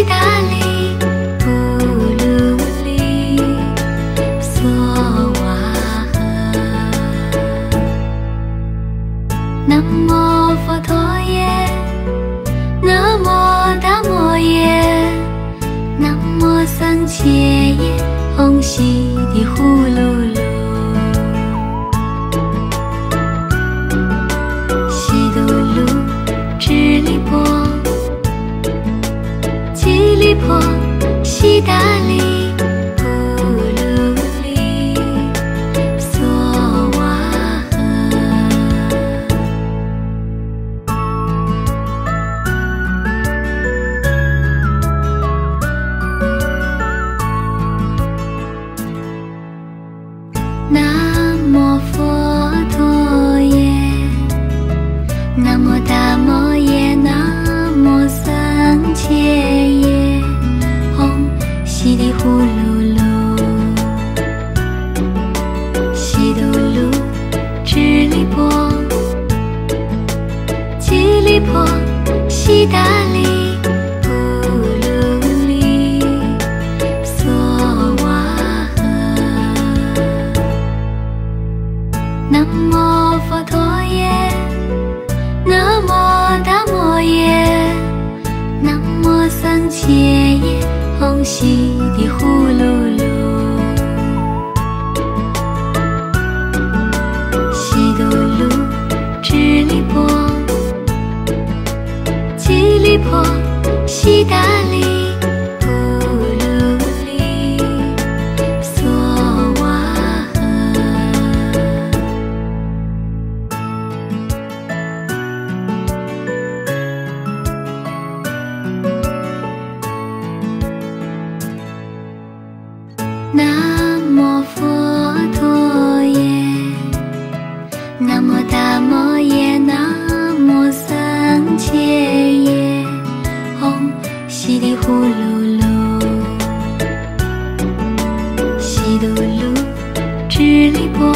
达利布鲁利娑瓦诃。南无佛陀耶，南无达摩耶，南无僧伽耶，唵悉地呼噜噜。悉度噜支利波，吉利波，悉达利布鲁利娑瓦诃。南无佛陀耶，南无达摩耶，南无僧伽耶，唵悉地呼噜噜。悉度噜支利波，吉利波，悉达利布鲁利娑瓦诃。南无佛陀耶，南无达摩耶，南无僧伽耶，唵悉地呼噜噜。悉度噜支利波，吉利波，悉达利布鲁利娑瓦诃。南无佛陀耶，南无达摩耶，南无僧伽耶，唵悉地呼噜噜。悉度噜支利波，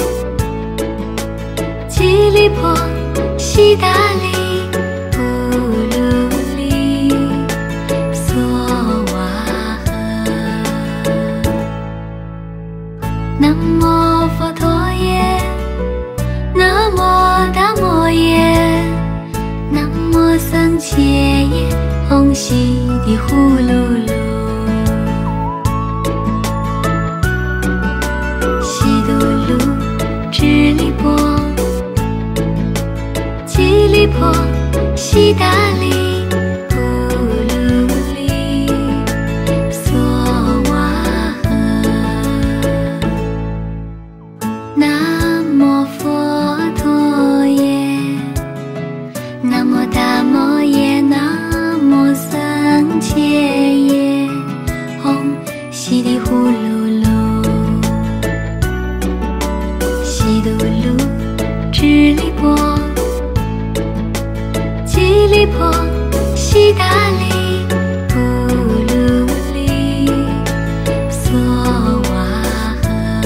吉利波，悉达利布鲁利娑瓦诃。南无佛陀耶，南无达摩耶，南无僧伽耶，唵悉地呼噜噜。悉度噜支利波，吉利波，悉达利布鲁利娑瓦诃。南无佛陀耶，南无达摩耶，南无僧伽耶，唵悉地呼噜噜。悉度噜支利波，吉利波，悉达利布鲁利娑瓦诃。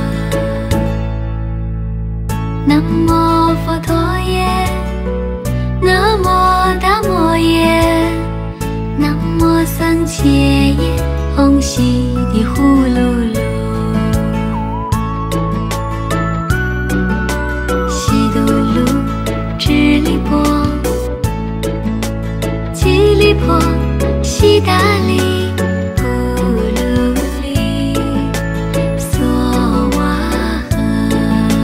南无佛陀耶，南无达摩耶，南无僧伽耶，唵悉地呼噜噜。悉度噜支利波，吉利波，悉达利布鲁利娑瓦诃。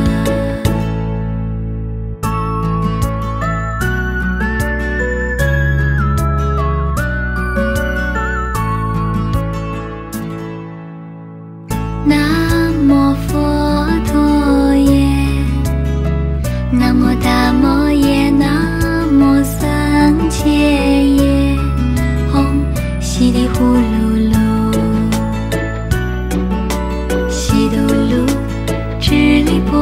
南无佛陀耶，南无达摩耶，南无僧伽耶，唵悉地呼噜噜。悉度噜支利波，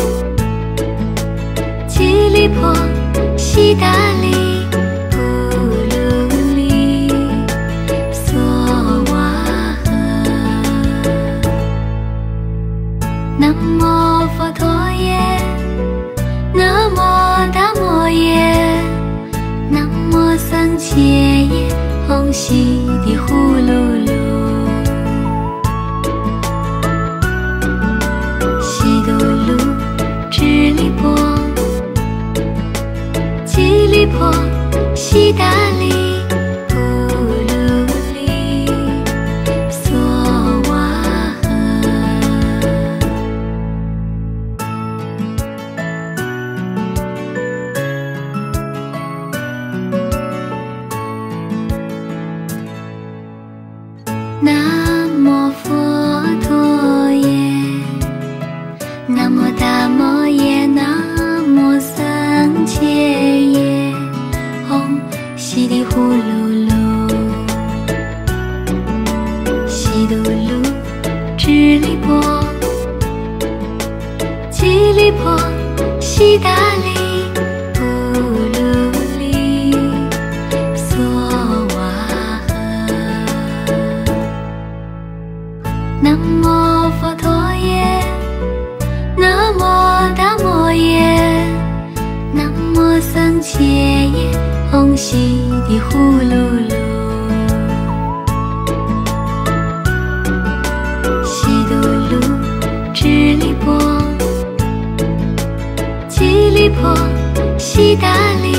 吉利波，悉达利布鲁利娑瓦诃。南无佛陀耶，南无达摩耶，南无僧伽耶， 吽悉地呼噜噜，悉度噜，支离波，吉利波，悉达利。南无佛陀耶，南无大摩耶，南无僧伽耶，吽悉地呼噜噜，悉度噜，支离波，吉利波，悉达利。南无佛陀耶，南无大摩耶，南无僧伽耶，吽悉地呼噜噜，悉度噜，支离波，吉利波，悉达利。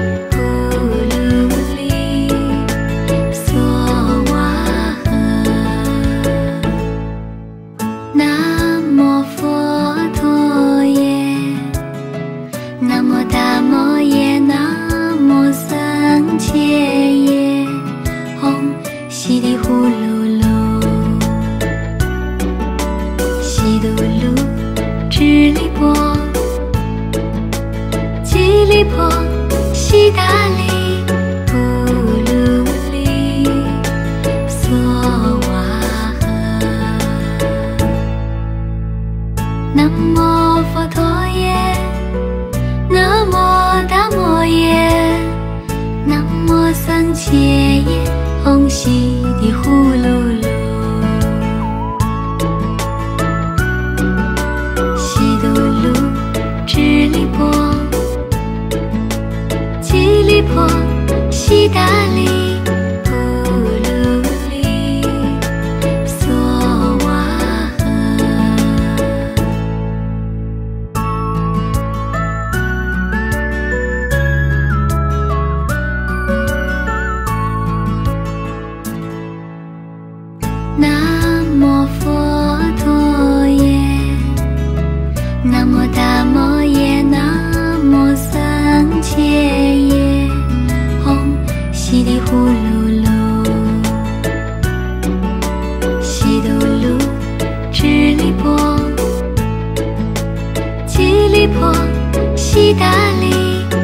南无佛陀耶，南无大摩耶，南无僧伽耶，吽悉地呼噜噜，悉度噜，支离波，吉利波，悉达利。南无佛陀耶，南无大摩耶，南无僧伽耶，吽悉地呼噜噜，悉度噜，支离波，吉利波，悉达利。南无佛陀耶，南无大摩耶，南无僧伽耶，吽悉地呼噜噜，悉度噜，支离波，吉利波，悉达利。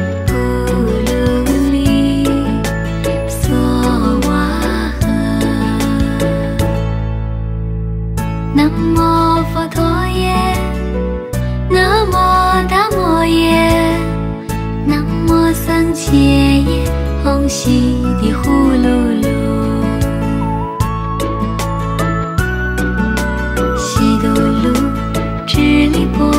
南无佛陀耶，南无大摩耶，南无僧伽耶，吽悉地呼噜噜，悉度噜，支离波，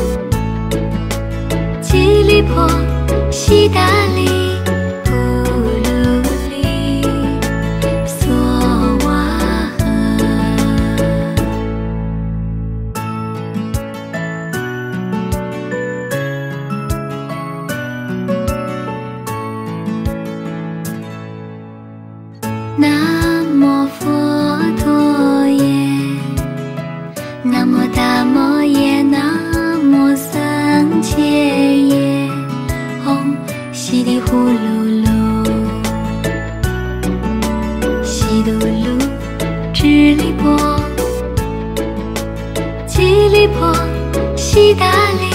吉利波，悉达利。南无佛陀耶，南无大摩耶，南无僧伽耶，吽悉地呼噜噜，悉度噜，支离波，吉利波，悉达利。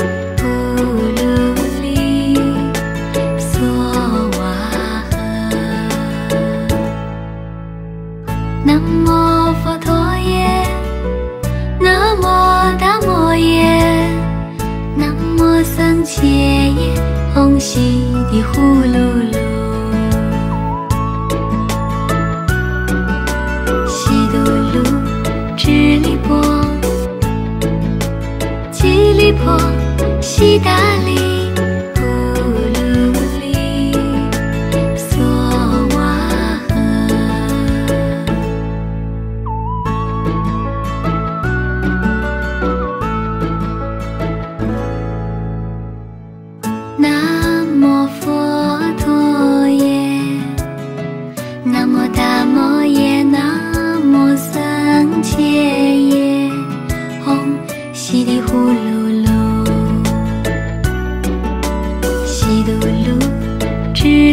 南无佛陀耶，南无大摩耶，南无僧伽耶，吽悉地呼噜噜，悉度噜，支离波，吉利波，悉达利。南无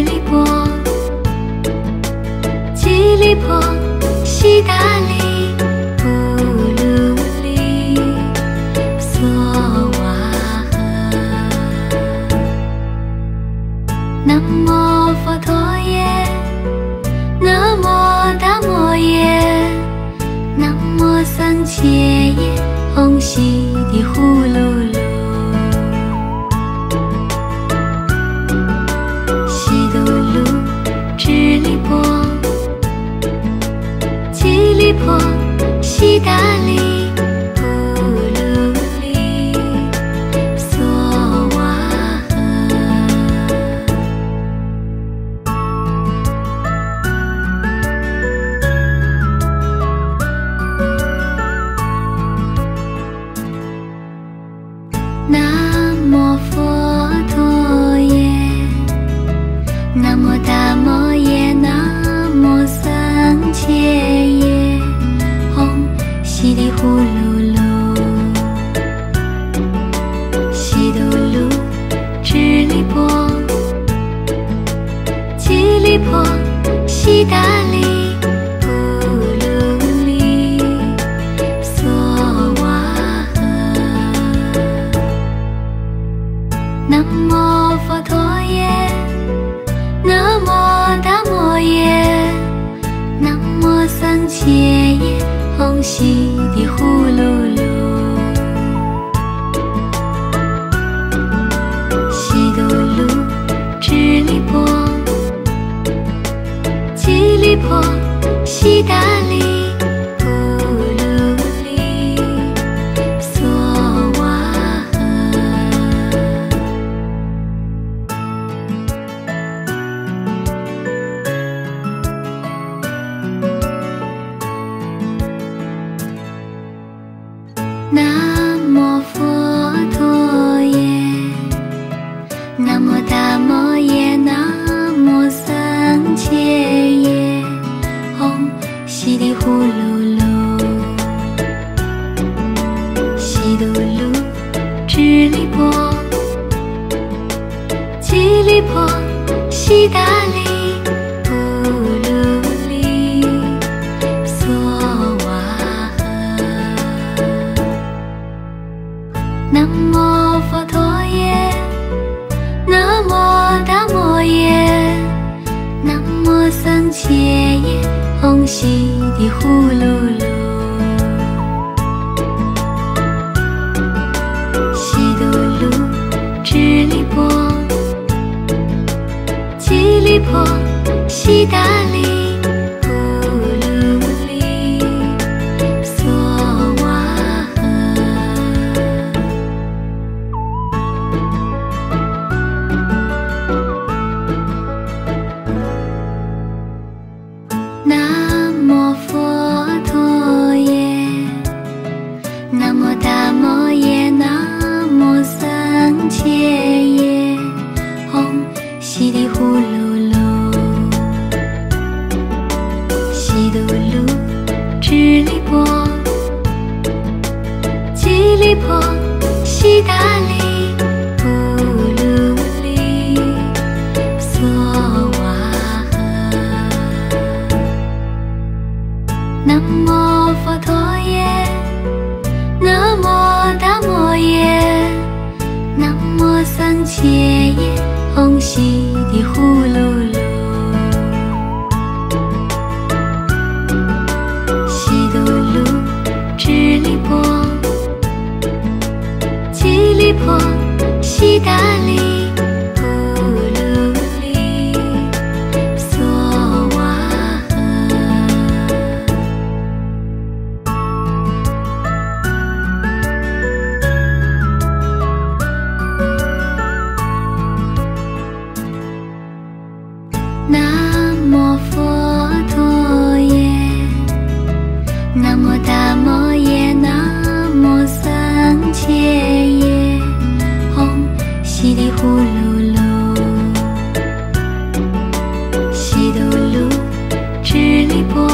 支离波，吉利波，悉达利，布鲁利，娑瓦诃。南无佛陀耶，南无达摩耶，南无僧伽耶，唵悉地呼噜噜。悉度噜，支离波，吉利波，悉达利，布鲁利，娑瓦诃。南无佛陀耶，南无达摩耶，南无僧伽耶，唵悉地呼噜噜。悉度噜，支离波，吉利波，悉达利，布鲁利，娑瓦诃。南无佛陀耶，南无达摩耶，南无僧伽耶，唵悉地呼噜噜。悉度噜，支离波，吉利波，悉达利，布鲁利，娑瓦诃。南无佛陀耶，南无达摩耶，南无僧伽耶，唵悉地呼噜噜。悉度噜，支离波，吉利波，悉达利，布鲁利，娑瓦诃。南无佛陀耶，南无达摩耶，南无僧伽耶，唵悉地呼噜噜。悉度噜，支离波，吉利波，悉达利，布鲁利，娑瓦诃。南无佛陀耶，南无达摩耶，南无僧伽耶，唵悉地呼噜噜。悉度噜，支离波，吉利波，悉达利，布鲁利，娑瓦诃。南无佛陀耶，南无达摩耶，南无僧伽耶，唵悉地呼噜噜。悉度噜，支离波，吉利波，悉达利，布鲁利，娑瓦诃。南无佛陀耶，南无达摩耶，南无僧伽耶，唵悉地呼噜噜。悉度噜，支离波，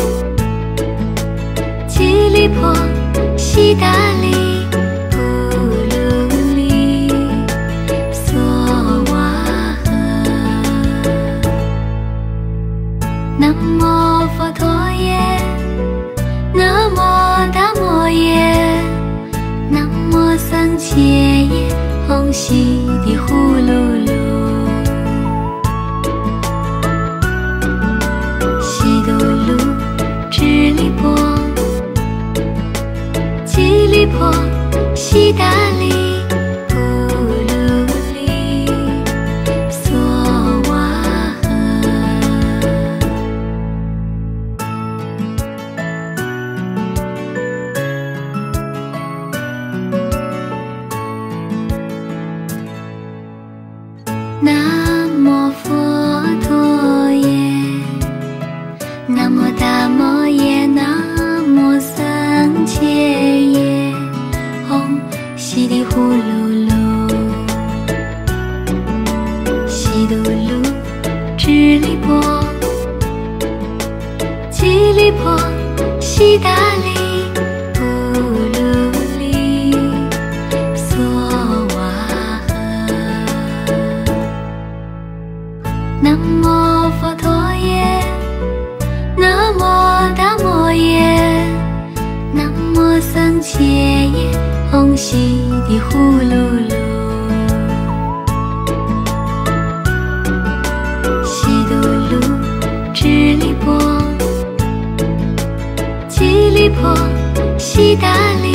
吉利波，悉达利，布鲁利，娑瓦诃。 佛陀耶，南无大摩耶，南无僧伽耶，吽悉地呼噜噜。悉度噜，支离波，吉利波，悉达利。南无佛陀耶，南无大摩耶，南无僧伽耶，吽悉地呼噜噜。悉度噜，支离波，吉利波，悉达利。南无佛陀耶，南无大摩耶，南无僧伽耶，吽悉地呼噜噜。悉度噜，支离波，吉利波，悉达利。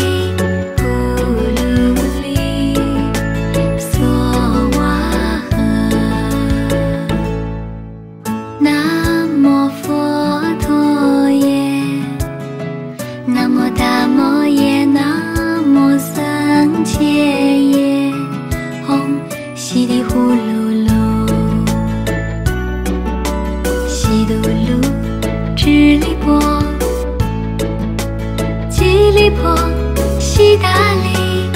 南无佛陀耶，南无大摩耶，南无僧伽耶，吽悉地呼噜噜。悉度噜，支离波，吉利波，悉达利。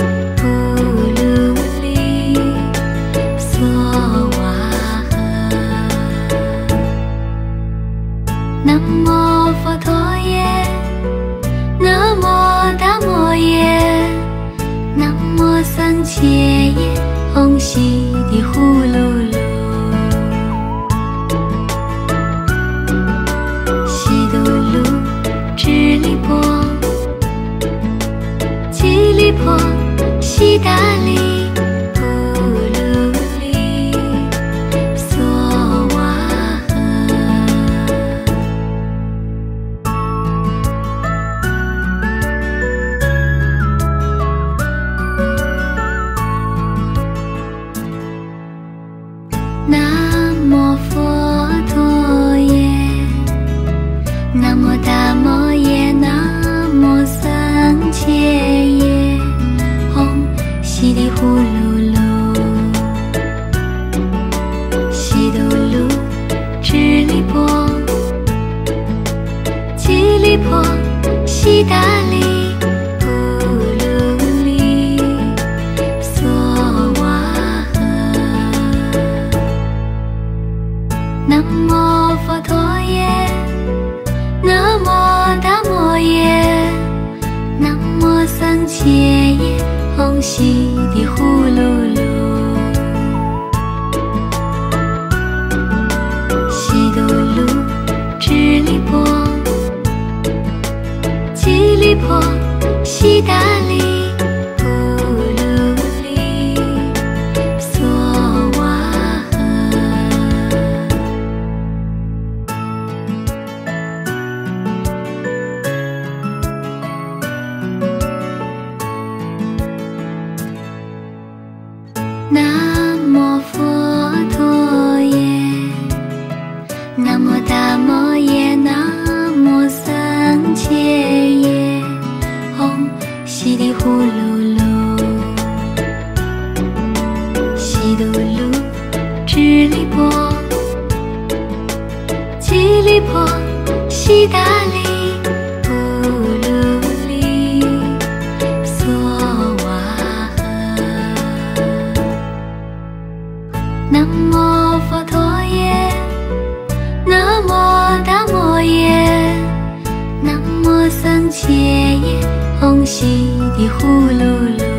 南无佛陀耶，南无大摩耶，南无僧伽耶，吽悉地呼噜噜。悉度噜，支离波，吉利波，悉达利。南无佛陀耶，南无大摩耶，南无僧伽耶，吽悉地呼噜噜。悉度噜，支离波，吉利波，悉达利。南无佛陀耶，南无大摩耶，南无僧伽耶，吽悉地呼噜噜。悉度噜，支离波，吉利波，悉达利。南无佛陀耶，南无大摩耶，南无僧伽耶，吽悉地呼噜噜。悉度噜，支离波，吉利波，悉达利。南无佛陀耶，南无大摩耶，南无僧伽耶，吽悉地呼噜噜。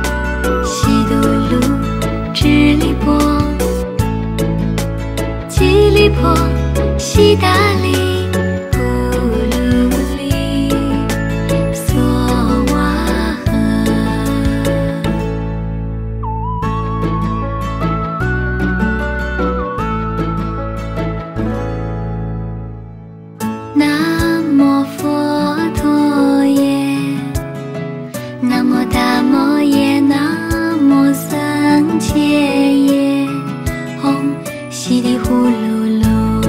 悉度噜，支离波，吉悉达利布鲁里索瓦河。南无佛陀耶，南无大摩耶，南无僧伽耶，吽悉地呼噜噜，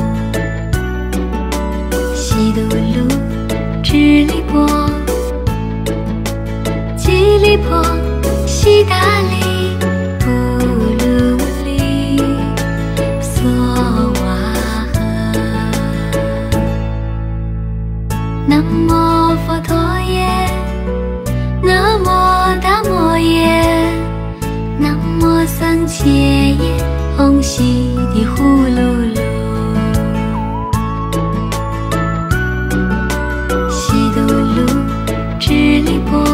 悉度噜，支离波，吉利波，悉达利布鲁里索瓦河。南无佛陀耶，南无大摩耶，南无僧伽耶，吽悉地呼噜噜，悉度噜，支离波，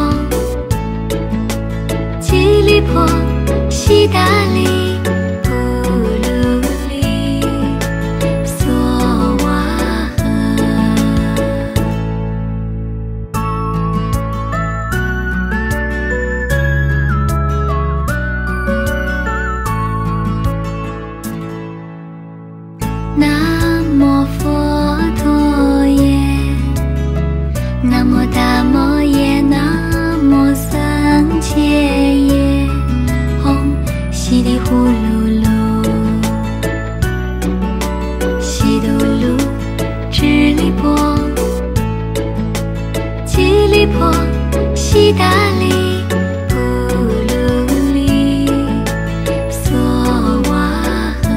吉利波，悉达利布鲁里索瓦河。南无佛陀耶，南无大摩耶，南无僧伽耶，吽悉地呼噜噜，悉度噜，支离波，吉利波，悉达利布鲁里索瓦河。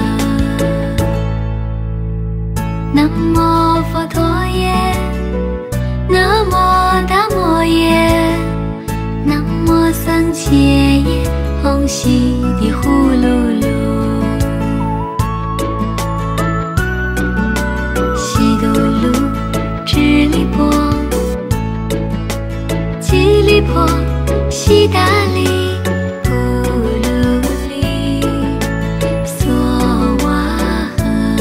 南无佛陀耶，南无大摩耶，南无僧伽耶，吽悉地呼噜噜，悉度噜，支离波，吉利波，悉达利布鲁里索瓦河。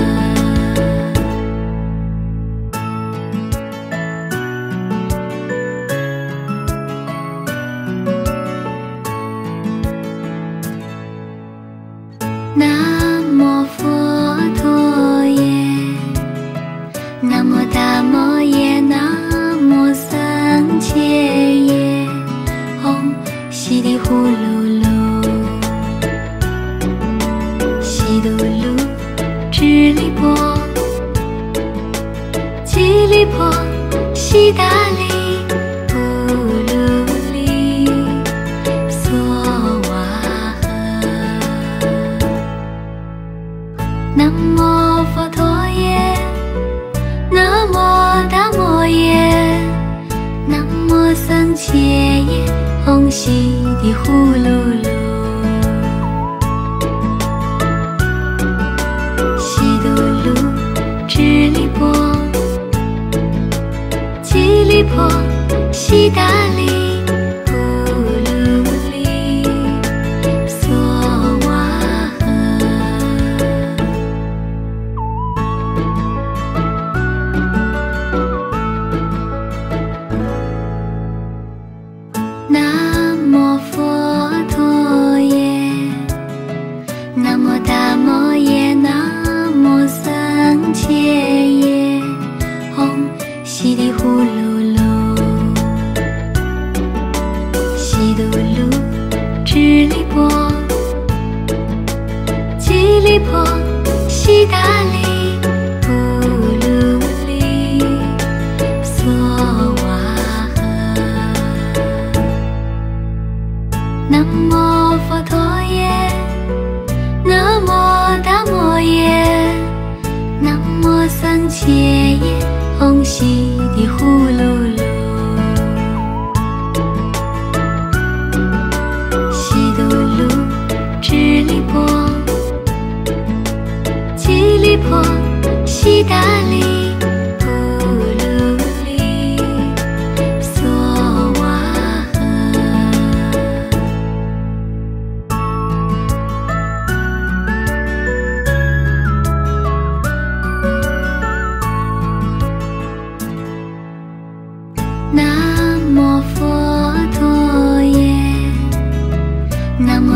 南无佛陀耶，南无大摩耶，南无僧伽耶，吽悉地呼噜噜，悉度噜，支离波，吉利波，悉达利布鲁里索瓦河。南无佛陀耶，南无大摩耶，南无僧伽耶，吽悉地呼噜噜，悉度噜，支离波，吉利波，悉达利布鲁里索瓦河。南无佛陀耶，南无大摩耶，南无僧伽耶，吽悉地呼噜噜，悉度噜，支离波，吉利波，悉达利布鲁里索瓦河。南无佛陀耶，南无大摩耶，南无僧伽耶，吽悉地呼噜噜，悉度噜，支离波，吉利波，悉达利布鲁里索瓦河。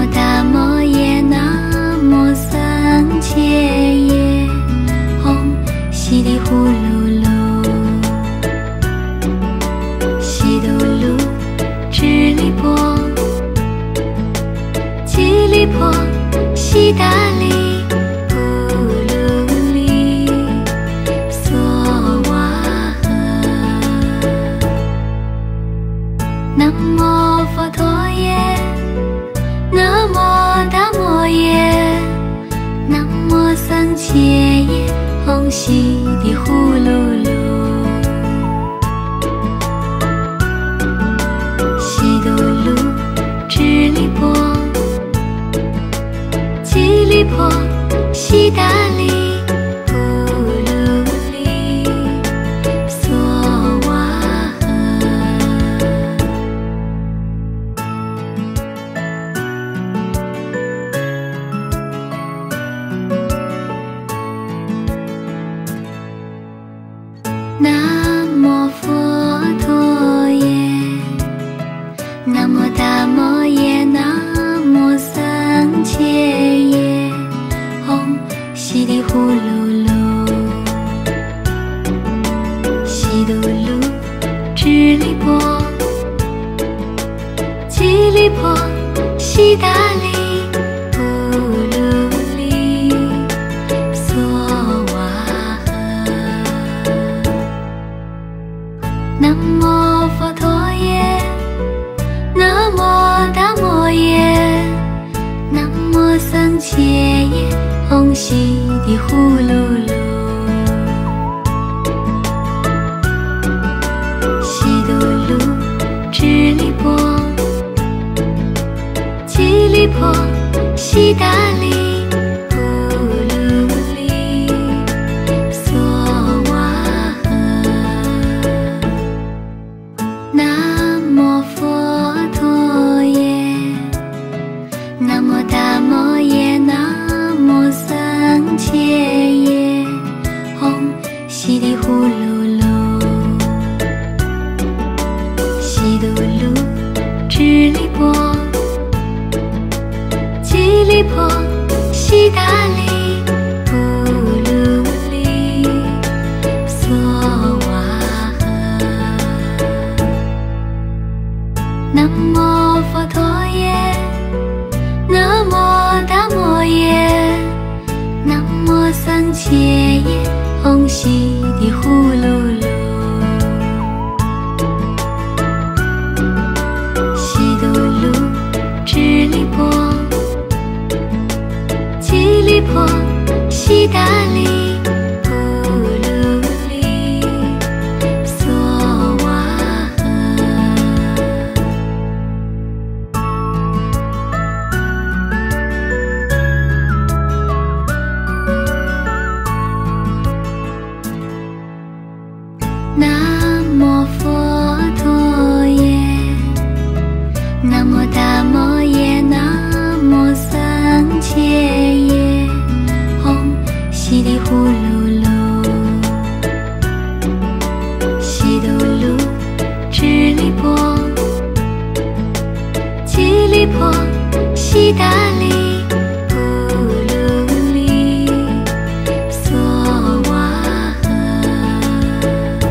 达摩耶，南无僧伽耶，唵悉地呼噜噜，悉度噜，支离波，吉利波，悉达利，布卢利，娑瓦诃。南无佛陀耶，南无达摩耶，南无僧伽耶，唵悉地呼噜噜，悉度噜，支离波，吉利波，悉达利，布卢利，娑瓦诃。南无佛陀耶，南无达摩耶，南无僧伽耶，唵悉地呼噜噜，悉度噜，支离波，吉利波，悉达利，布卢利，娑瓦诃。南无佛陀耶，南无达摩耶，南无僧伽耶，唵悉地呼噜噜，悉度噜，支离波，吉利波，悉达利，布卢利，娑瓦诃。南无佛陀耶，南无达摩耶，南无僧伽耶，唵悉地呼噜噜，悉度噜，支离波，吉利波，悉达利，布卢利，娑瓦诃。南无佛陀耶，南无达摩耶，南无僧伽耶，唵悉地呼噜噜，悉度噜，支离波，吉利波，悉达利，布卢利，娑瓦诃。南无佛陀耶，南无达摩耶，南无僧伽耶，唵悉地呼噜噜，悉度噜，支离波，吉利波，悉达利，布卢利，娑瓦诃。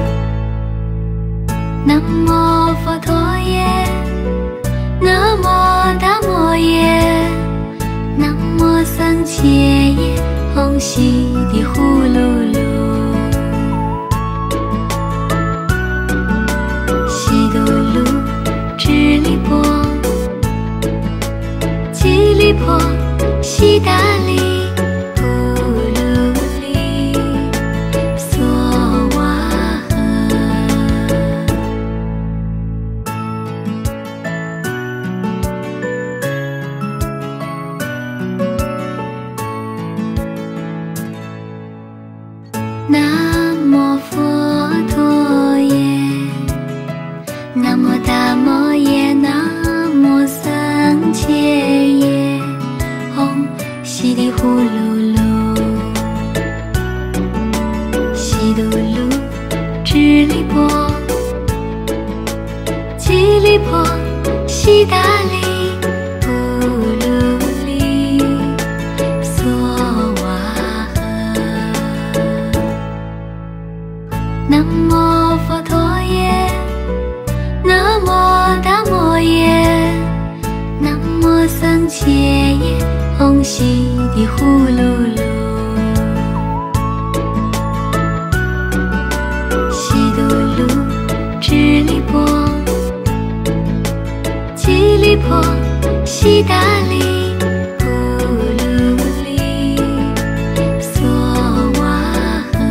南无佛陀耶，南无达摩耶，南无僧伽耶，唵悉地呼噜噜，悉度噜，支离波，吉利波，悉达利，布卢利，娑瓦诃。南无佛陀耶，南无达摩耶，南无僧伽耶，唵悉地呼噜噜，悉度噜，支离波，吉利波，悉达利，布卢唵悉地呼噜噜，悉度噜，支离波，吉利波，悉达利，呼噜哩，娑瓦诃。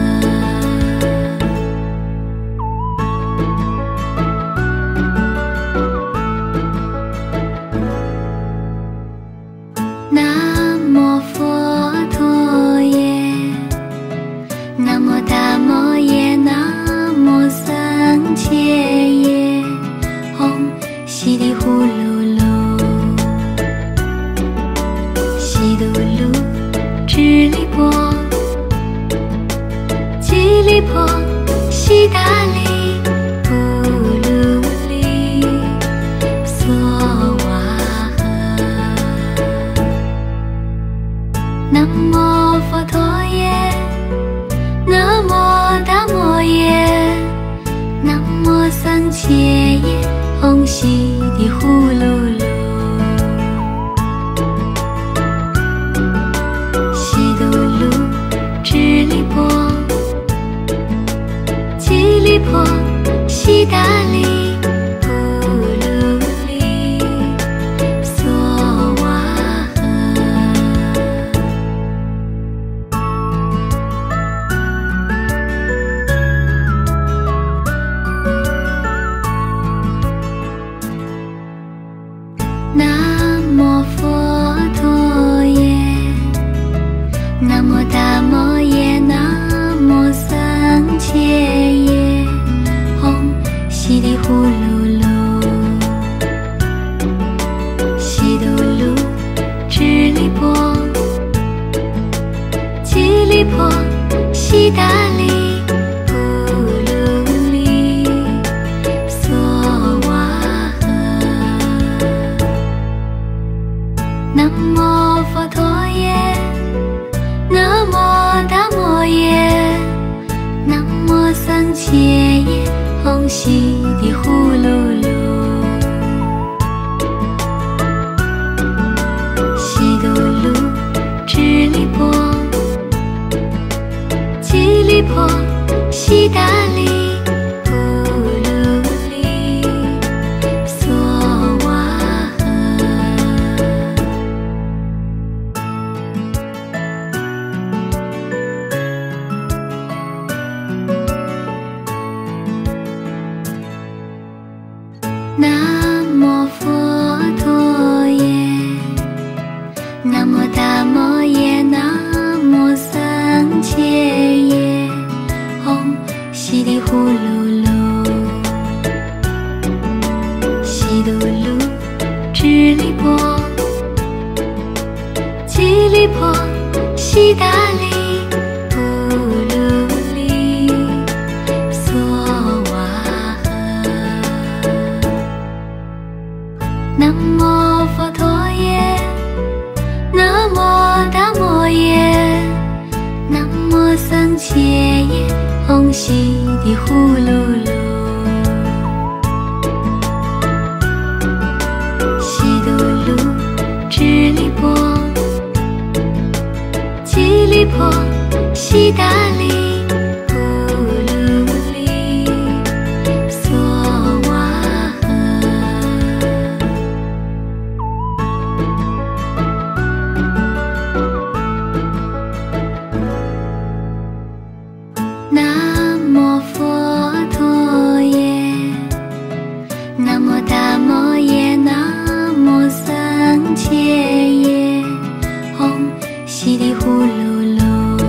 南无佛陀耶，南无大摩耶，南无僧伽耶，唵悉地呼噜噜，悉度噜，支离波，吉利波，悉达利，呼噜哩，娑瓦诃。南无佛陀耶，南无大摩耶，南无僧伽耶，唵悉地呼噜噜，悉度噜，支离波，吉利波，悉达利，呼噜哩，娑瓦诃。南无佛陀耶，南无大摩耶，南无僧伽耶，唵悉地呼噜噜，悉度噜，支离波，吉利波，悉达利，呼噜哩，娑瓦诃。南无佛陀耶，南无大摩耶，南无僧伽耶，唵悉地呼噜噜，悉度噜，支离波，吉利波，悉达利，呼噜哩，娑瓦诃。南无佛陀耶，南无大摩耶，南无僧伽耶，唵悉地呼噜噜，悉度噜，支离波，吉利波，悉达利，呼噜哩，娑瓦诃。南无佛陀耶，南无大摩耶，南无僧伽耶，唵悉地呼噜噜，悉度噜，支离波，吉利波，悉达利，呼噜哩，娑瓦诃。南无佛陀耶，南无大摩耶，南无僧伽耶，唵悉地呼噜噜，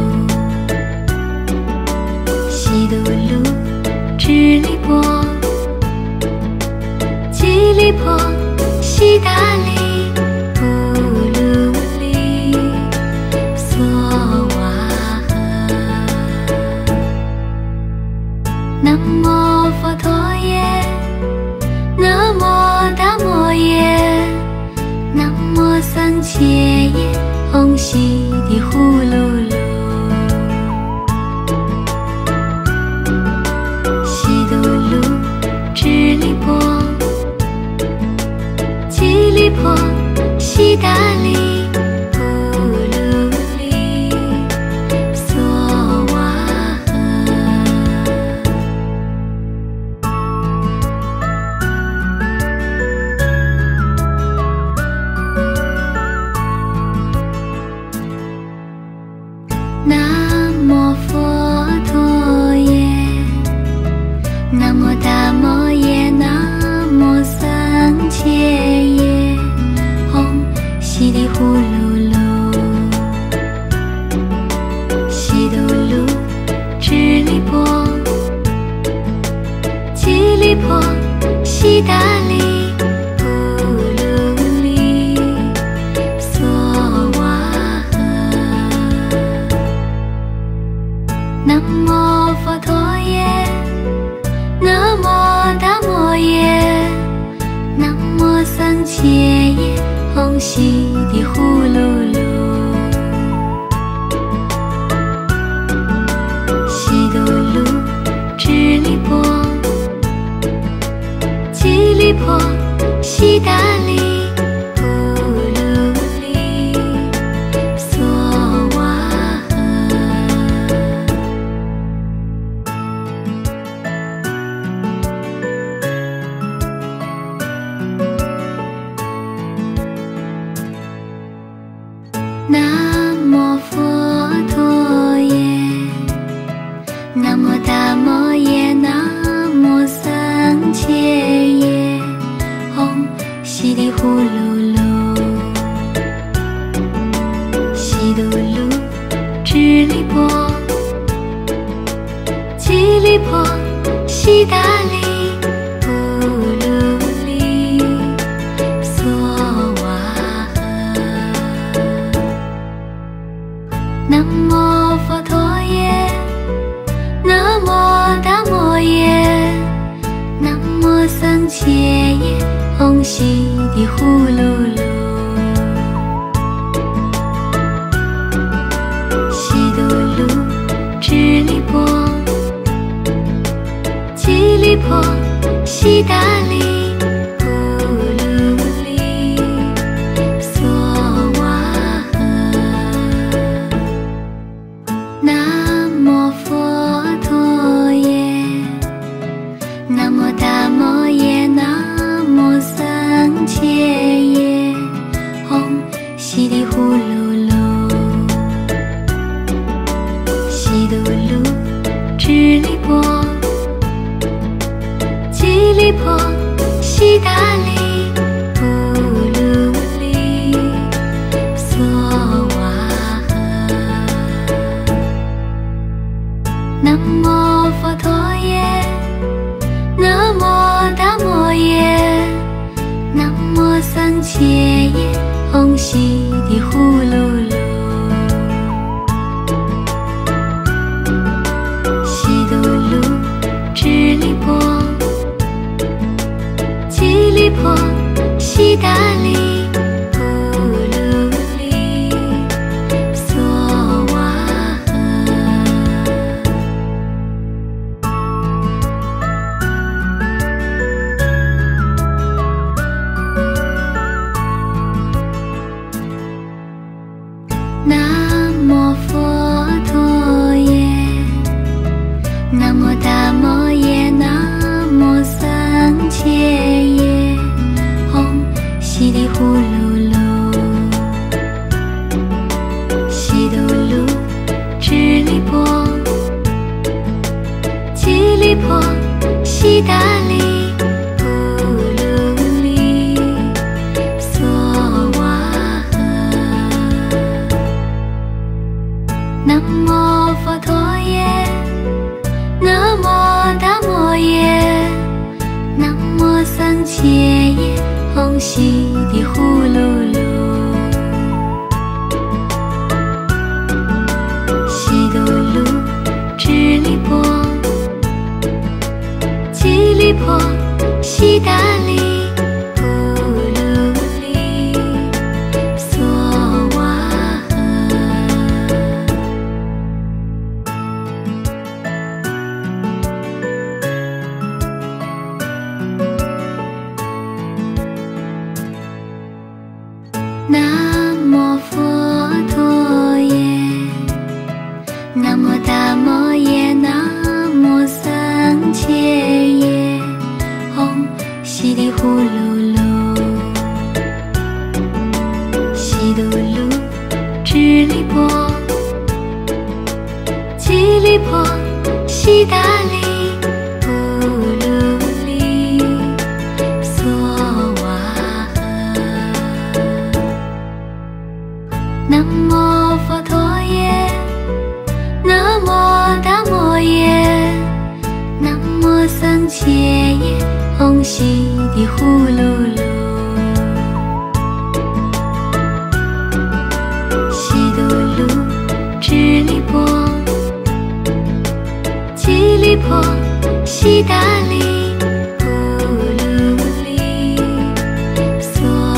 悉度噜，支离波，吉利波，悉达利，呼噜哩，娑瓦诃。南无佛陀耶，南无大摩耶，南无僧伽耶，唵悉地呼噜噜，悉度噜，支离波，吉利波，悉达利，呼切耶，吽悉地呼噜噜。悉度噜，支离波，吉利波，悉达利。南无佛陀耶，南无大摩耶，南无僧伽耶，吽悉地呼噜噜，悉度噜，支离波，吉利波，悉达利。南无佛陀耶，南无大摩耶，南无僧伽耶，吽悉地呼噜噜，悉度噜，支离波，吉利波，悉达利。南无佛陀耶，南无大摩耶，南无僧伽耶，吽悉地呼噜噜，悉度噜，支离波，吉利波，悉达利。南无佛陀耶，南无大摩耶，南无僧伽耶，吽悉地呼噜噜，悉度噜，支离波，吉利波，悉达利。南无佛陀耶，南无大摩耶，南无僧伽耶，吽悉地呼噜噜，悉度噜，支离波，吉利波，悉达利。南无佛陀耶，南无大摩耶，南无僧伽耶，吽悉地呼噜噜，悉度噜，支离波，吉利波，悉达利。南无佛陀耶，南无大摩耶，南无僧伽耶，吽悉地呼噜噜，悉度噜，支离波，吉利波，悉达利。南无佛陀耶，南无大摩耶，南无僧伽耶，吽悉地呼噜噜，悉度噜，支离波，吉利波，悉达利。呼噜哩，梭。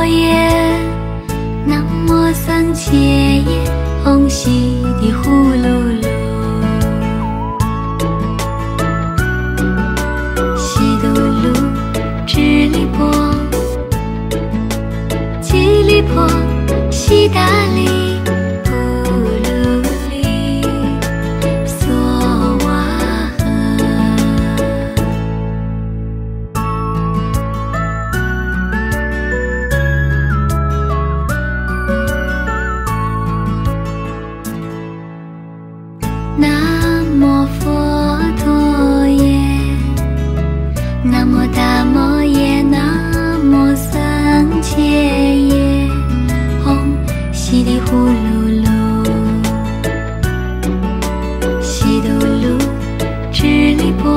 摩耶，南无僧伽耶，唵悉地呼噜噜。悉度噜，支离波，吉利波，悉达利，布噜利，娑瓦诃。南无佛陀耶，南无大摩耶，南无僧伽耶，唵悉地呼噜噜。悉度噜，支离波，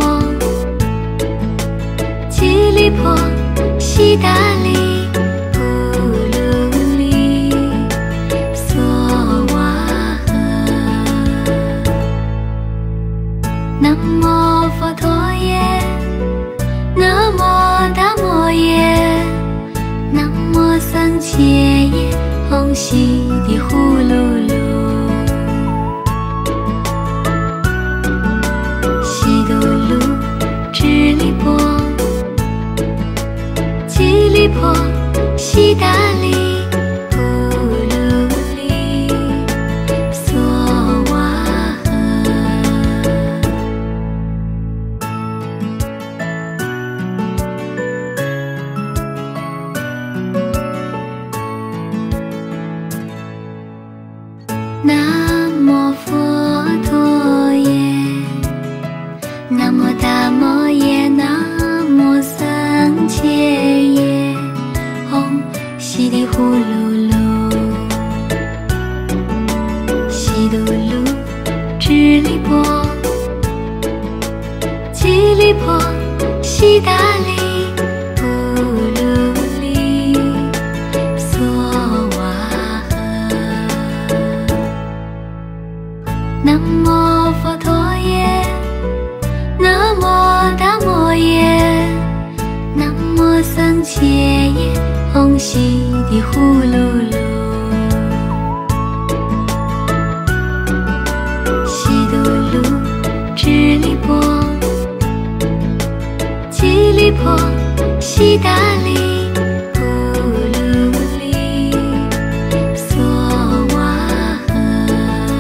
吉利波，悉达利，布噜利，娑瓦诃。南无佛陀耶，南无大摩耶，南无僧伽耶，唵悉地呼噜噜。悉度噜，支离波，吉利波，悉达利，布噜利，娑瓦诃。南无佛陀耶，南无大摩耶，南无僧伽耶，唵悉地呼噜噜。悉度噜，支离波，吉利波，悉达利，布噜利，娑瓦诃。南无佛陀耶，南无大摩耶，南无僧伽耶，唵悉地呼噜噜。悉度噜，支离波，吉利波，悉达利，布噜利，娑瓦诃。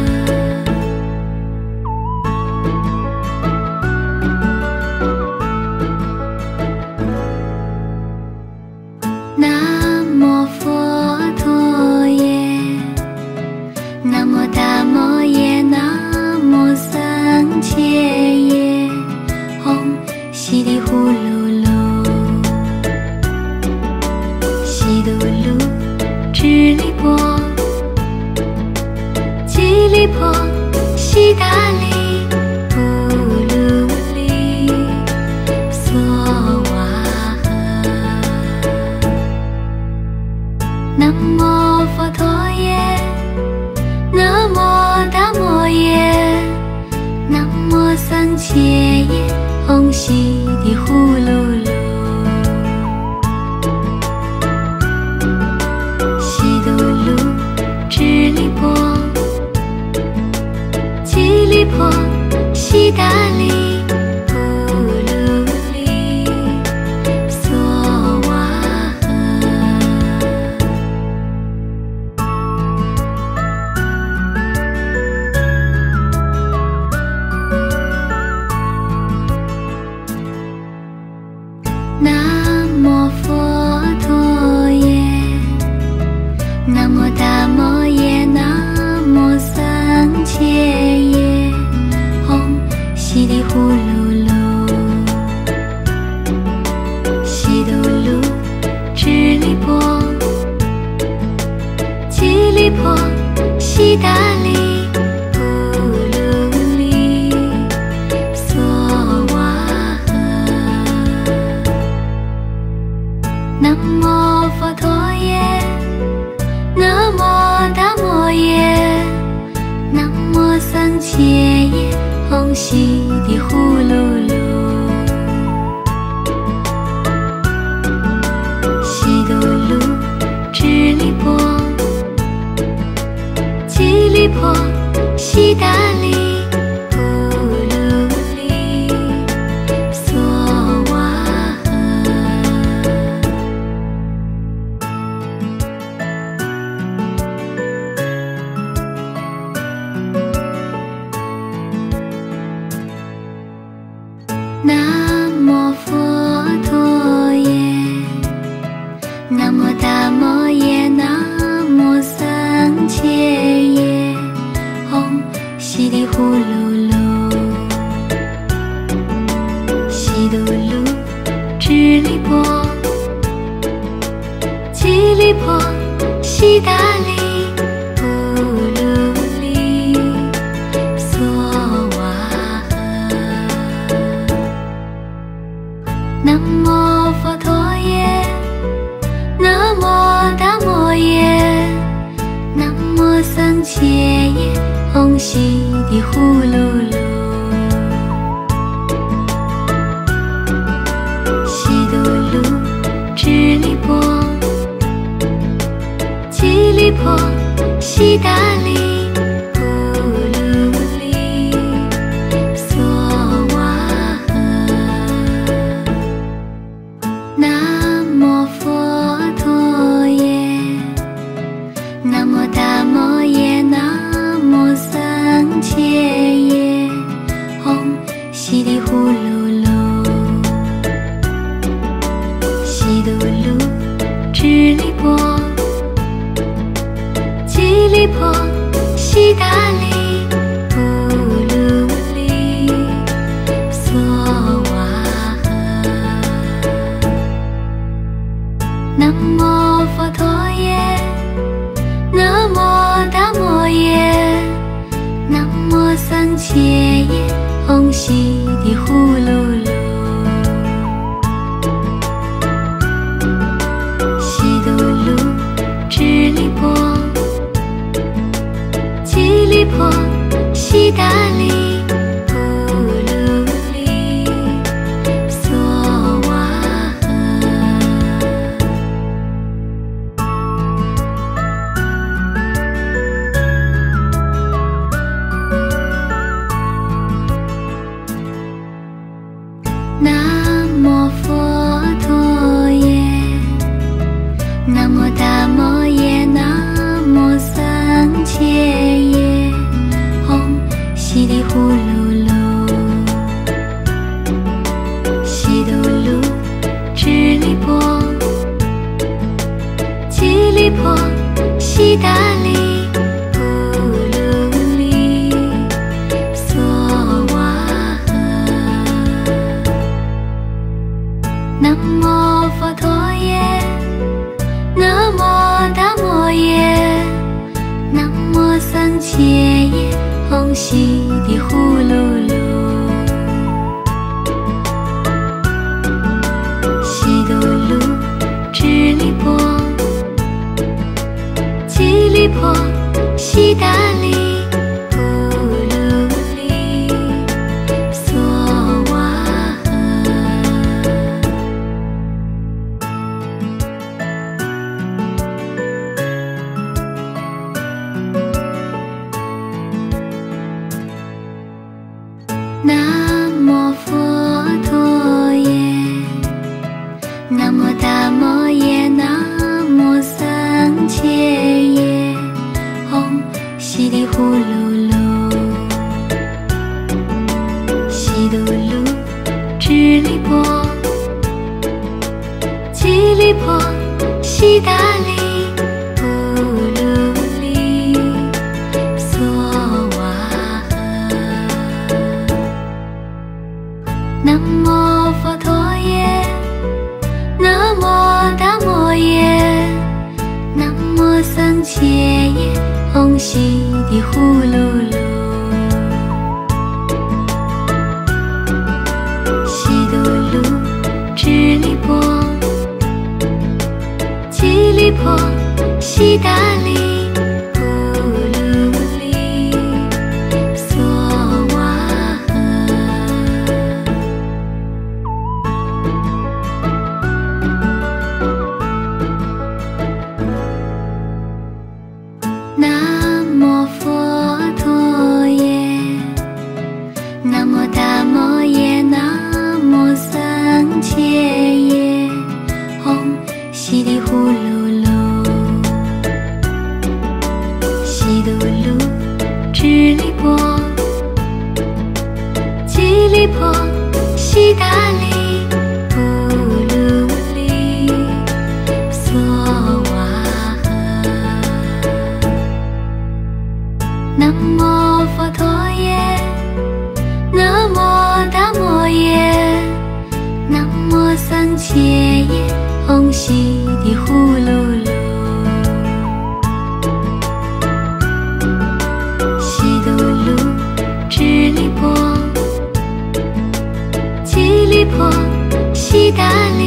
南无佛陀耶，南无大摩耶，南无僧伽耶，唵悉地呼噜噜。悉度噜，支离波，吉利波，悉达利，布噜利，娑瓦诃。南无佛陀耶，南无大摩耶，南无僧伽耶，唵悉地呼噜噜。悉度噜，支离波，吉利波，悉达利，布噜利，娑瓦诃。南无佛陀耶，南无大摩耶，南无僧伽耶，唵悉地呼噜噜。悉度噜，支离波，吉利波，悉达利，布噜利，娑瓦诃。南无佛陀耶，南无大摩耶，南无僧伽耶，唵悉地呼噜噜。悉度噜， 婆悉达利布鲁利娑瓦诃。南无佛陀耶，南无大摩耶，南无僧伽耶，唵悉地呼噜噜，悉嘟噜支离婆，吉利婆悉达利布鲁利娑瓦诃。南无佛陀耶，南无大摩耶，南无僧伽耶，唵悉地呼噜噜，悉嘟噜支离婆，吉利婆悉达利布鲁利娑瓦诃。南无佛陀耶，南无大摩耶，南无僧伽耶，唵悉地呼噜噜，悉嘟噜支离婆，吉利婆悉达利布鲁利娑瓦诃。南无佛陀耶，南无大摩耶，南无僧伽耶，唵悉地呼噜噜，悉嘟噜支离婆，吉利婆悉达利布鲁利娑瓦诃。南无佛陀耶，南无大摩耶，南无僧伽耶，唵悉地呼噜噜，悉嘟噜支离婆，吉利婆悉达利布鲁利娑瓦诃。南无佛陀耶，南无大摩耶，南无僧伽耶，唵悉地呼噜噜，悉嘟噜支离婆，吉利婆悉达利布鲁利娑瓦诃。南无佛陀耶，南无大摩耶，南无僧伽耶，唵悉地呼噜噜，悉嘟噜支离婆，吉利婆悉达利布鲁利娑瓦诃。南无佛陀耶，南无大摩耶，南无僧伽耶，唵悉地呼噜噜，悉嘟噜支离婆，吉利婆悉达利布鲁利娑瓦诃。南无佛南无佛陀耶，南无大摩耶，南无僧伽耶，唵悉地呼噜噜。悉度噜，支离波，吉利波，悉达利。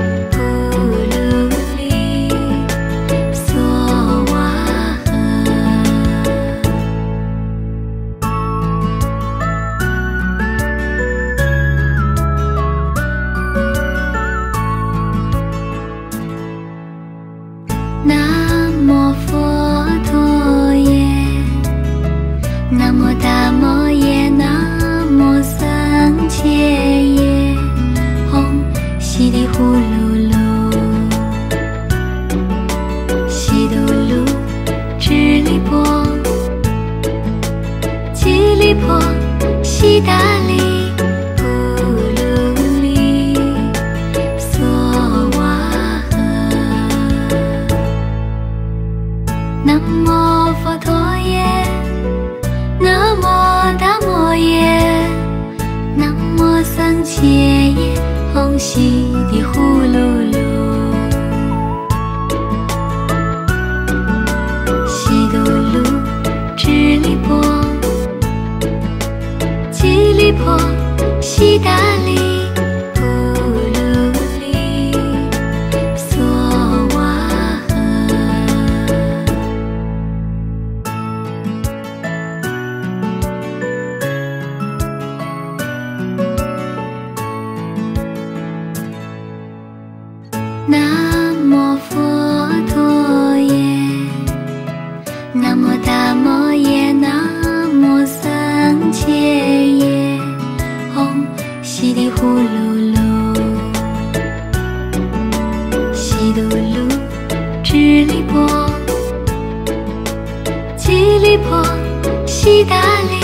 南无佛陀耶，南无大摩耶，南无僧伽耶，唵悉地呼噜噜。悉度噜，支离波，吉利波，悉达利。南无佛陀耶，南无大摩耶，南无僧伽耶，唵悉地呼噜噜。悉度噜，支离波，吉利波，悉达利。南无佛陀耶，南无大摩耶，南无僧伽耶，唵悉地呼噜噜。悉度噜，支离波，吉利波，悉达利。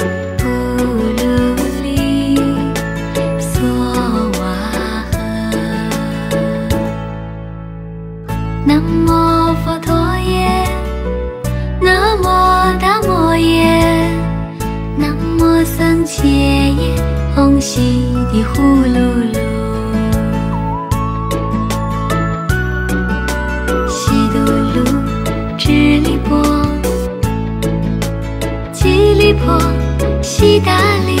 南无佛陀耶，南无大摩耶，南无僧伽耶，唵悉地呼噜噜。悉度噜，支离波，吉利波，悉达利。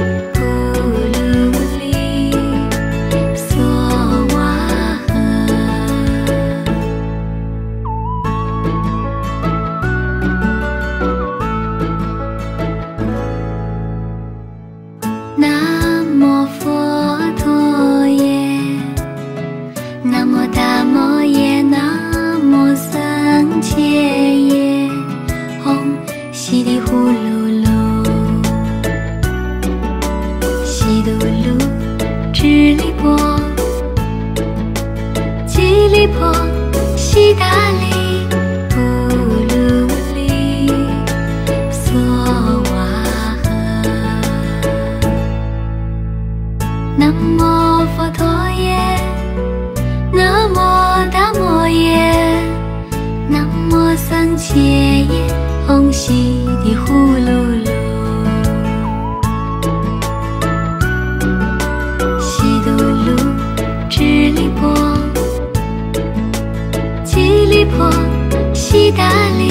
南无佛陀耶，南无大摩耶，南无僧伽耶，唵悉地呼噜噜。悉度噜，支离波，吉利波，悉达利。南无佛陀耶，南无大摩耶，南无僧伽耶，唵悉地呼噜噜。悉度噜，支离波，吉利波，悉达利。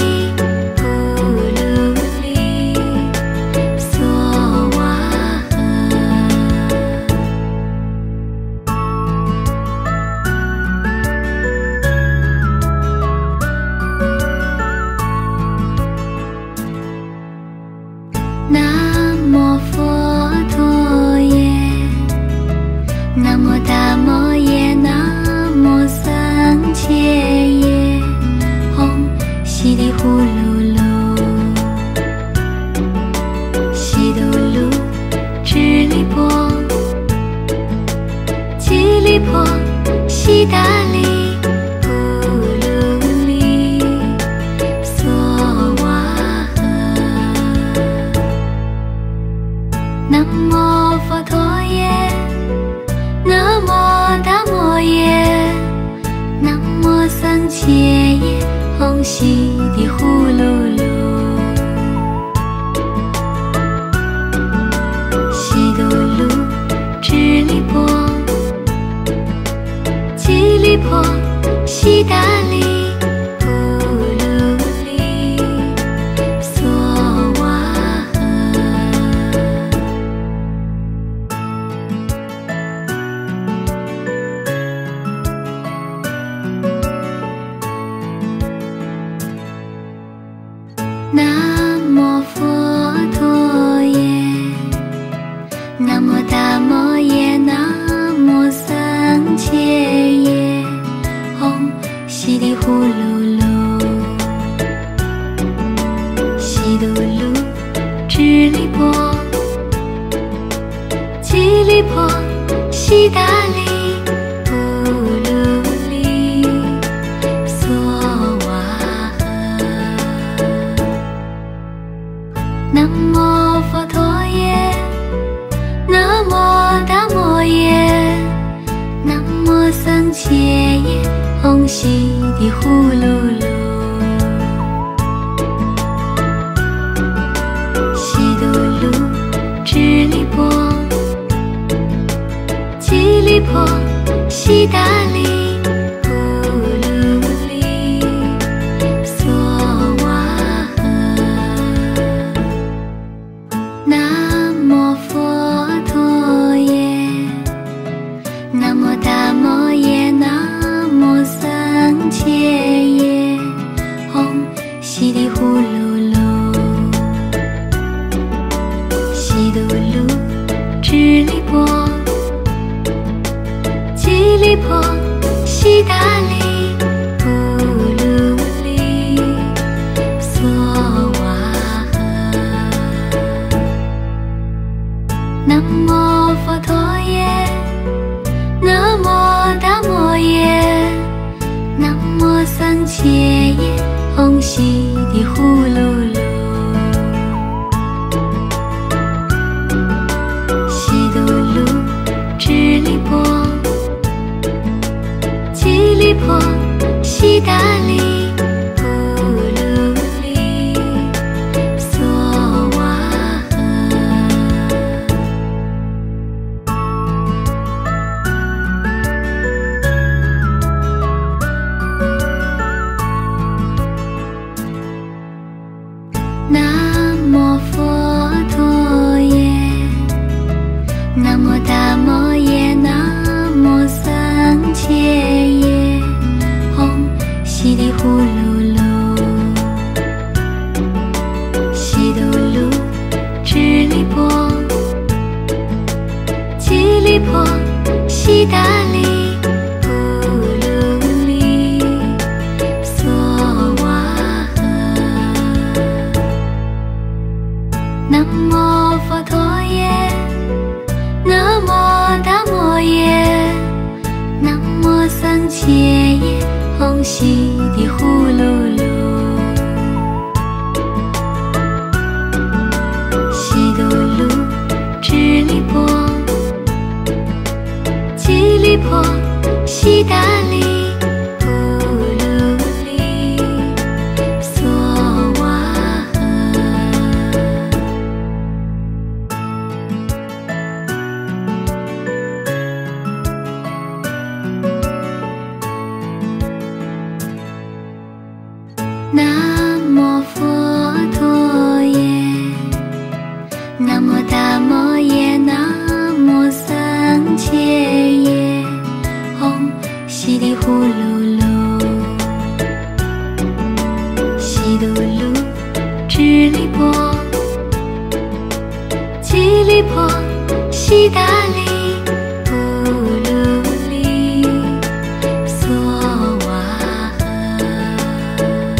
南无佛陀耶，南无大摩耶，南无僧伽耶，唵悉地呼噜噜。悉度噜，支离波，吉利波，悉达利。南无佛陀耶，南无大摩耶，南无僧伽耶，唵悉地呼噜南无佛陀耶，南无大摩耶，南无僧伽耶，吽悉地呼噜噜，悉噜噜，支离波，吉利波，悉达利，布卢利，娑瓦诃。南无佛陀耶，南无大摩耶，南无僧伽耶，吽悉地呼噜噜，悉噜噜，支离波，吉利波，悉达利，布卢利，娑瓦诃。南无佛陀耶，南无大摩耶，南无僧伽耶，吽悉地呼噜噜，悉噜噜，支离波，吉利波，悉达利，布卢利，娑瓦诃。南无佛陀耶，南无大摩耶，南无僧伽耶，吽悉地呼噜噜，悉噜噜，支离波，吉利波，悉达利，布卢利，娑瓦诃。南无佛陀耶，南无大摩耶，南无僧伽耶，吽悉地呼噜噜，悉噜噜，支离波，吉利波，悉达利，布卢利，娑瓦诃。南无佛陀耶，南无大摩耶，南无僧伽耶，吽悉地呼噜噜，悉噜噜，支离波，吉利波，悉达利，布卢利，娑瓦诃。南无佛陀耶，南无大摩耶，南无僧伽耶，吽悉地呼噜噜，悉噜噜，支离波，吉利波，悉达利，布卢利，娑瓦诃。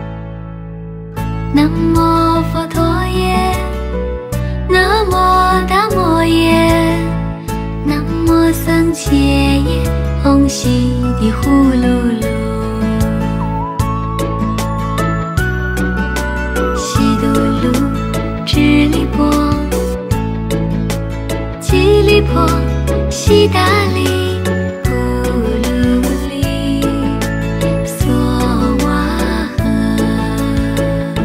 南无佛陀耶，南无大摩耶，南无僧伽耶，吽悉地呼噜噜，悉噜噜，支离波，吉利波，悉达利，布卢利，娑瓦诃。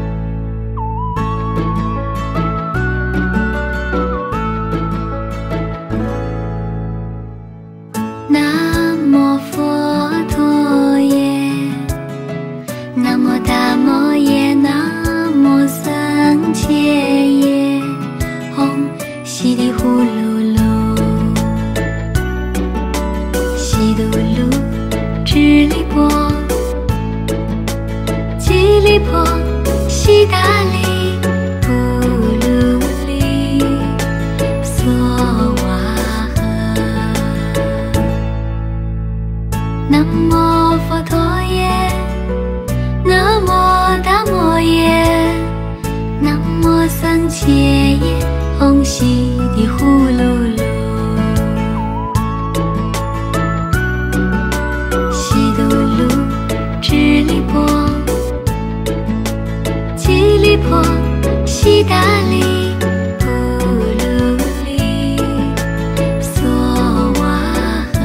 南无佛陀耶，南无大摩耶，南无僧伽耶，吽悉地呼噜噜，悉噜噜，支离波，吉利波，悉悉达利布鲁利娑瓦诃。南无佛陀耶，南无达摩耶，南无僧伽耶，唵悉地呼噜噜。悉度噜支利波，吉利波，悉达利布鲁利娑瓦诃。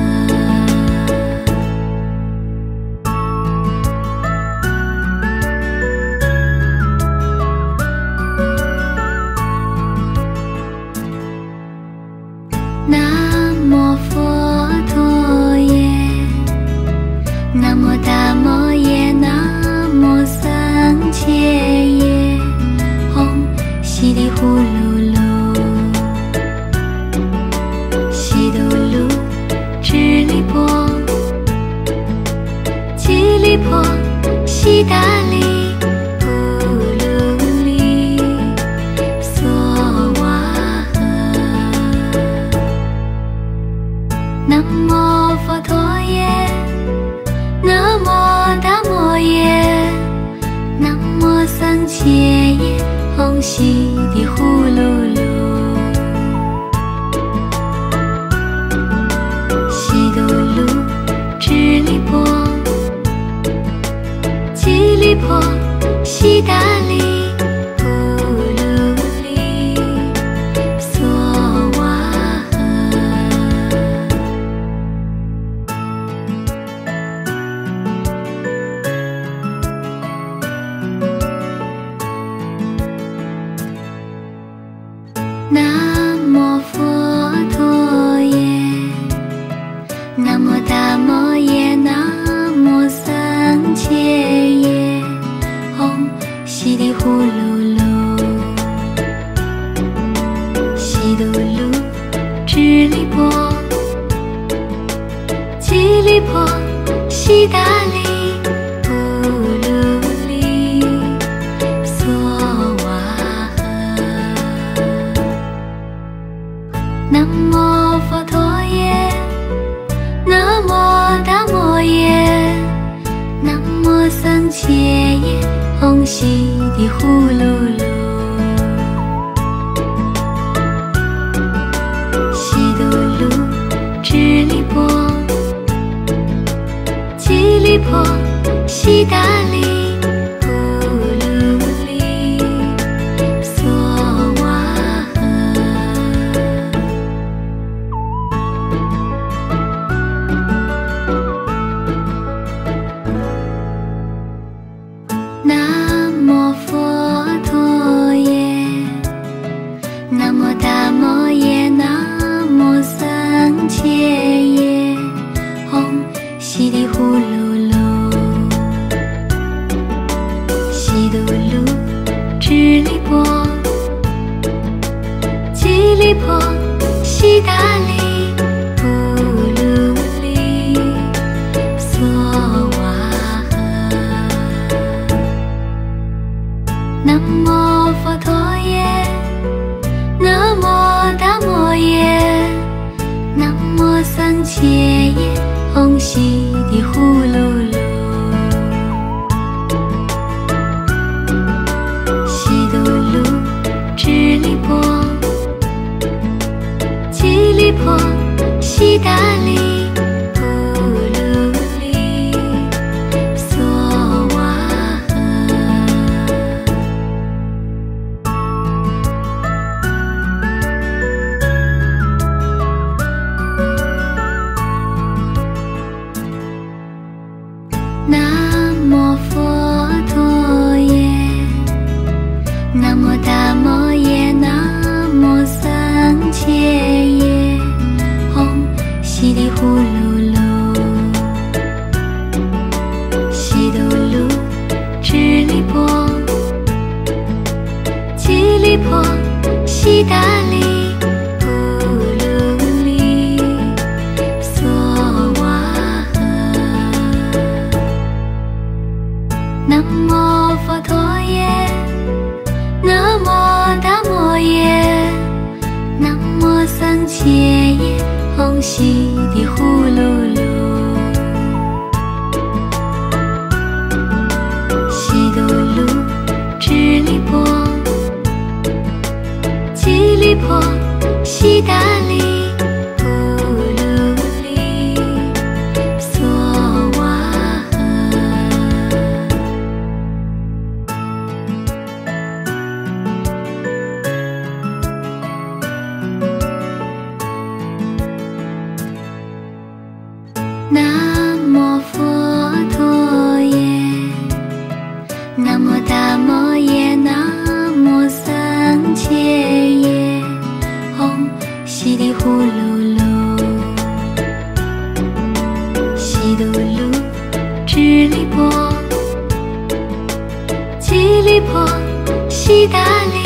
南无佛陀耶，南无达摩耶，南无僧伽耶，唵悉地呼噜噜。悉度噜支利波，吉利波，悉达利布鲁利娑瓦诃。南无佛陀耶，南无达摩耶，南无僧伽耶，唵悉地呼噜噜。悉度噜支利波，吉利波，悉达利布鲁利娑瓦诃。南无佛陀耶，南无达摩耶，南无僧伽耶，唵悉地呼噜噜。悉度噜支利波，吉利波，悉达利布鲁利娑瓦诃。南无佛陀耶，南无达摩耶，南无僧伽耶，唵悉地呼噜噜。悉度噜支利波，吉利波，悉达利布鲁利娑瓦诃。南无佛陀耶，南无达摩耶，南无僧伽耶，唵悉地呼噜噜。悉度噜支利波，吉利波，悉达利布鲁利娑瓦诃。南无佛陀耶，南无达摩耶，南无僧伽耶，唵悉地呼噜噜。悉度噜支利波，吉利波，悉达利布鲁利娑瓦诃。南无佛陀耶，南无达摩耶，南无僧伽耶，唵悉地呼噜噜。悉度噜支利波，吉利波，悉达利布鲁利娑瓦诃。南无佛陀耶， 南无大摩耶，南无僧伽耶，吽悉地呼噜噜。悉度噜，支离波，吉利波，悉达利。南无佛陀耶，南无大摩耶，南无僧伽耶，吽悉地呼噜噜。悉度噜，支离波，吉利波，悉达利。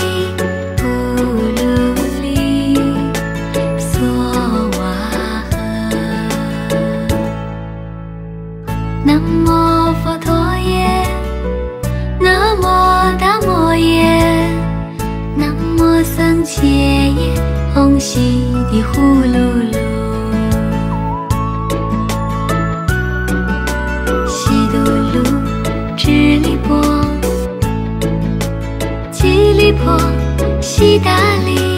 南无佛陀耶，南无大摩耶，南无僧伽耶，吽悉地呼噜噜。悉度噜，支离波，吉利波，悉达利。